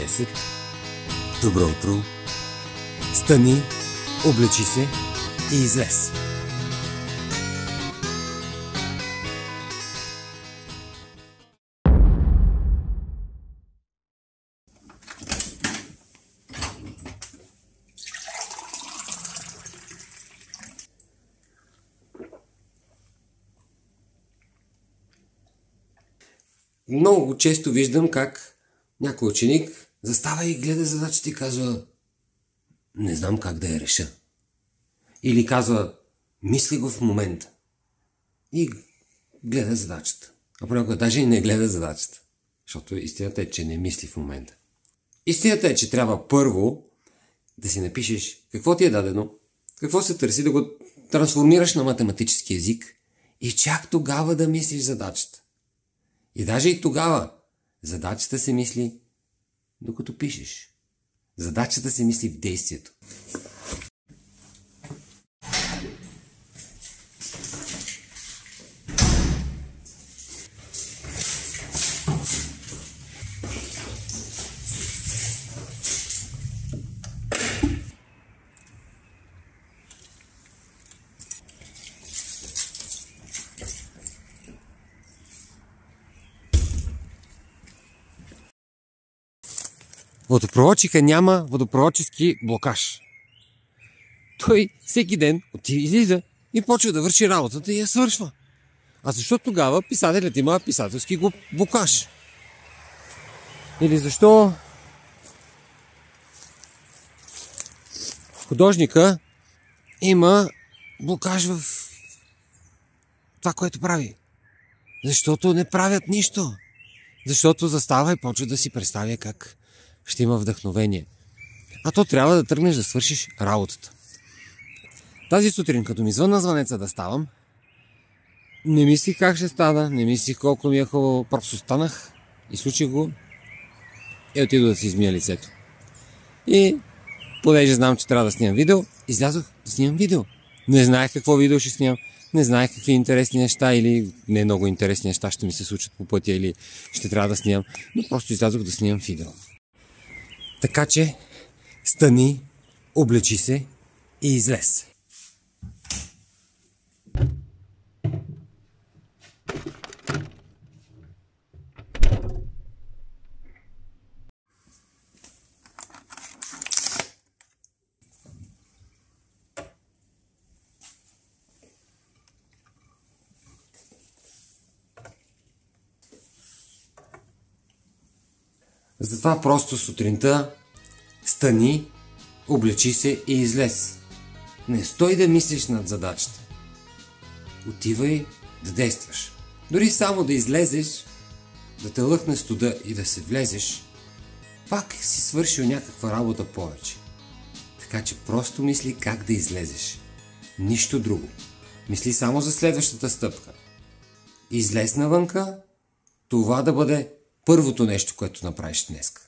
10. Добро утро. Стани, облечи се и излез. Много често виждам как някой ученик застава и гледа задачата и казва: не знам как да я реша. Или казва: мисли го в момента. И гледа задачата. А понякога даже и не гледа задачата. Защото истината е, че не мисли в момента. Истината е, че трябва първо да си напишеш какво ти е дадено, какво се търси, да го трансформираш на математически език и чак тогава да мислиш задачата. И даже и тогава задачата се мисли докато пишеш. Задачата се мисли в действието. Водопроводчика няма водопроводчески блокаж. Той всеки ден излиза и почва да върши работата и я свършва. А защо тогава писателят има писателски блокаж? Или защо художника има блокаж в това, което прави? Защото не правят нищо. Защото застава и почва да си представя как ще има вдъхновение. А то трябва да тръгнеш да свършиш работата. Тази сутрин, като ми звънна звънеца да ставам, не мислих как ще стана, не мислих колко ми е хубаво, просто станах, изключих го и отидох да си измия лицето. И понеже знам, че трябва да снимам видео, излязох да снимам видео. Не знаех какво видео ще снимам, не знаех какви интересни неща или не много интересни неща ще ми се случат по пътя или ще трябва да снимам, но просто излязох да снимам видео. Така че стани, облечи се и излез. Затова просто сутринта стани, облечи се и излез. Не стой да мислиш над задачата. Отивай да действаш. Дори само да излезеш, да те лъхне студа и да се влезеш, пак си свършил някаква работа повече. Така че просто мисли как да излезеш. Нищо друго. Мисли само за следващата стъпка. Излез навънка, това да бъде първото нещо, което направиш днес.